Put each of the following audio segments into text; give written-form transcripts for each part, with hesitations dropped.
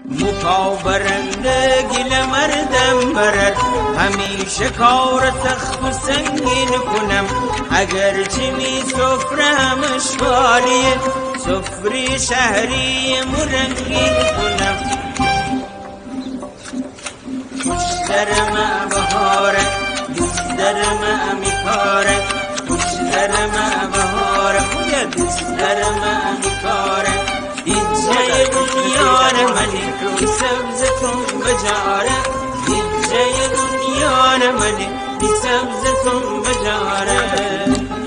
مکابرنده گل مردم برد، همیشه کار سخت و سنگین کنم. اگرچه می سفره همش خالیه، سفره شهری مرنگین کنم. خوش در ما بهاره، دوست در ما میکاره. خوش در ما بهاره، خدا دوست در ما میکاره. دیجه دنیا منی بی سبزتون بجاره، دیجه دنیا منی بی سبزتون بجاره.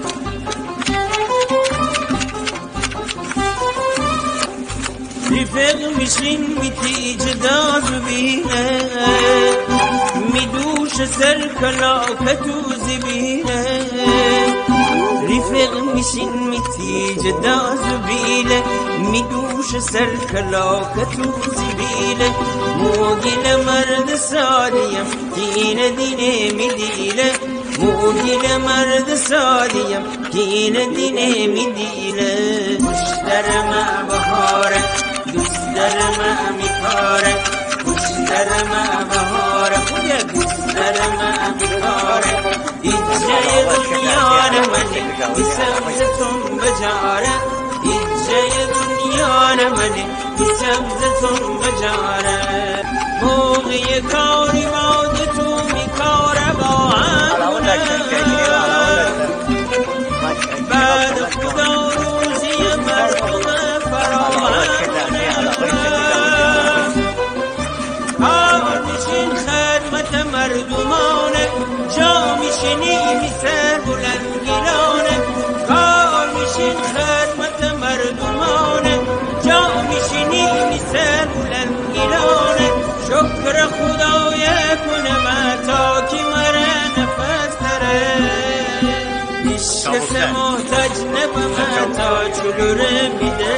رفیق میشین میتی جدا زبینه، میدوش سر کلاکت و زبینه. رفیق میشین میتی جدا زبینه، میدوش سر کلاکت و زبینه. موگل مرد سالیم دین دینه میدیله، موگل مرد سالیم دین دینه میدیله. خوش در ما بهاره، دوست در ما میکاره. خوش در ما بهاره، خدا دوست در ما میکاره. دیجه دنیا منی بی سبزتون بجاره، دیجه دنیا منی بی سبزتون بجاره. موقع کاری ماده تو میکاره با همونه، بعد خدا روزی مردم فراهمونه. کار میشین خدمت مردمانه، جا میشینی میسر بلندگیرانه. کار میشین خدمت مردمانه، جا میشینی میسر بلندگیرانه. شکر خدای کنه تا که مره نفس تره، عشق محتاج نبم تا چلوره میده.